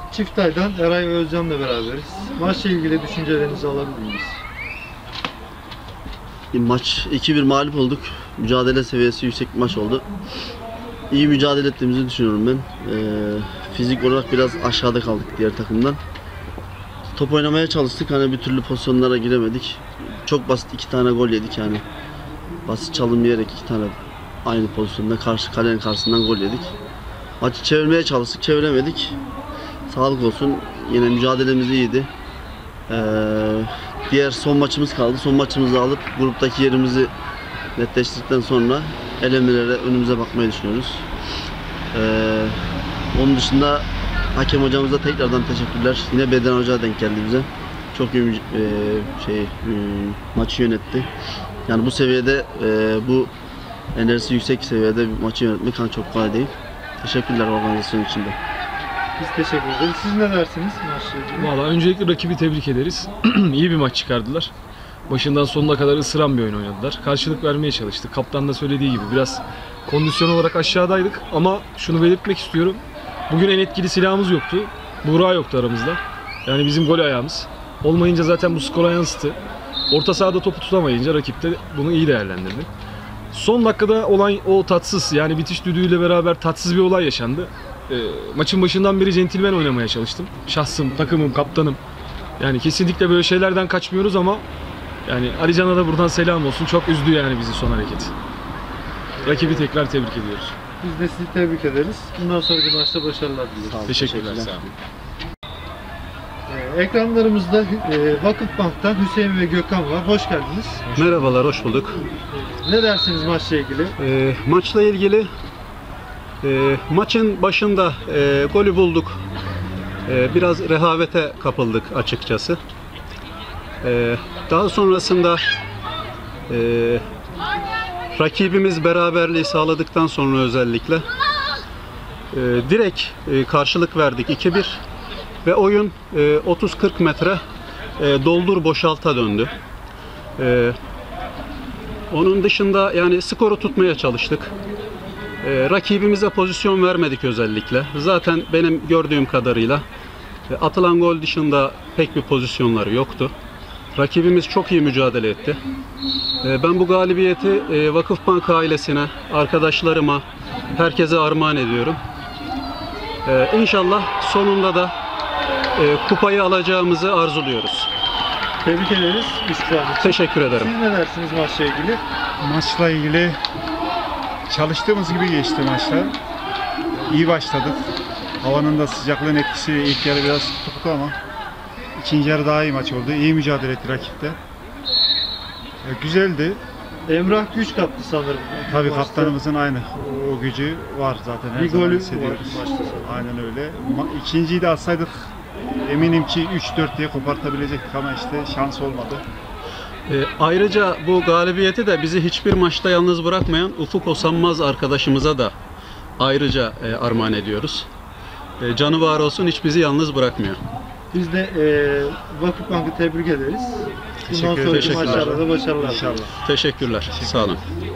Çiftay'dan Eray ve Özcan'la beraberiz. Maçla ilgili düşüncelerinizi alabilir miyiz? Maç 2-1 mağlup olduk. Mücadele seviyesi yüksek bir maç oldu. İyi mücadele ettiğimizi düşünüyorum ben. Fizik olarak biraz aşağıda kaldık diğer takımdan. Top oynamaya çalıştık, hani bir türlü pozisyonlara giremedik. Çok basit 2 tane gol yedik yani. Basit çalım yiyerek 2 tane aynı pozisyonda kalenin karşısından gol yedik. Maçı çevirmeye çalıştık, çeviremedik. Sağlık olsun, yine mücadelemiz iyiydi. Diğer son maçımız kaldı. Son maçımızı alıp gruptaki yerimizi netleştirdikten sonra elemelere önümüze bakmayı düşünüyoruz. Onun dışında hakem hocamıza tekrardan teşekkürler. Yine Beden Hoca denk geldi bize. Çok iyi maçı yönetti. Yani bu seviyede, bu enerjisi yüksek seviyede bir maçı yönetmek çok kolay değil. Teşekkürler organizasyon için de. Biz teşekkür ederiz. Siz ne dersiniz maçla ilgili? Valla öncelikle rakibi tebrik ederiz. İyi bir maç çıkardılar. Başından sonuna kadar ısıran bir oyun oynadılar. Karşılık vermeye çalıştık. Kaptan da söylediği gibi biraz kondisyon olarak aşağıdaydık. Ama şunu belirtmek istiyorum. Bugün en etkili silahımız yoktu. Buğra yoktu aramızda. Yani bizim gol ayağımız. Olmayınca zaten bu skora yansıtı. Orta sahada topu tutamayınca rakip de bunu iyi değerlendirdi. Son dakikada olan o tatsız, yani bitiş düdüğüyle beraber tatsız bir olay yaşandı. Maçın başından beri centilmen oynamaya çalıştım. Şahsım, takımım, kaptanım. Yani kesinlikle böyle şeylerden kaçmıyoruz ama yani Ali Can'a da buradan selam olsun. Çok üzdü yani bizi son hareket. Rakibi tekrar tebrik ediyoruz. Biz de sizi tebrik ederiz. Bundan sonraki maçta başarılar dileriz. Teşekkürler. Sağ olun. Ekranlarımızda Vakıfbank'tan Hüseyin ve Gökhan var. Hoş geldiniz. Merhabalar, hoş bulduk. Ne dersiniz maçla ilgili? Maçla ilgili maçın başında golü bulduk. Biraz rehavete kapıldık açıkçası. Daha sonrasında rakibimiz beraberliği sağladıktan sonra özellikle direkt karşılık verdik 2-1 ve oyun 30-40 metre doldur boşalta döndü. Onun dışında yani skoru tutmaya çalıştık. Rakibimize pozisyon vermedik özellikle. Zaten benim gördüğüm kadarıyla atılan gol dışında pek bir pozisyonları yoktu. Rakibimiz çok iyi mücadele etti. Ben bu galibiyeti Vakıfbank ailesine, arkadaşlarıma, herkese armağan ediyorum. İnşallah sonunda da kupayı alacağımızı arzuluyoruz. Tebrik ederiz. Teşekkür ederim. Siz ne dersiniz maçla ilgili? Maçla ilgili çalıştığımız gibi geçti maçlar. İyi başladık. Havanın da sıcaklığın etkisi ilk yarı biraz tuttu ama ikinci yarı daha iyi maç oldu. İyi mücadele etti rakipte. Güzeldi. Emrah güç kattı sanırım. Tabii kaptanımızın aynı o gücü var zaten. Her Bir zaman golü hissediyoruz. var maçta. Aynen öyle. İkinciyi de atsaydık eminim ki 3-4 diye kopartabilecektik ama işte şans olmadı. Ayrıca bu galibiyeti de bizi hiçbir maçta yalnız bırakmayan Ufuk Osanmaz arkadaşımıza da ayrıca armağan ediyoruz. Canı var olsun, hiç bizi yalnız bırakmıyor. Biz de Vakıfbank'ı tebrik ederiz. Bundan sonraki Teşekkürler. maçlarda da başarılar. İnşallah. Teşekkürler. Sağ olun.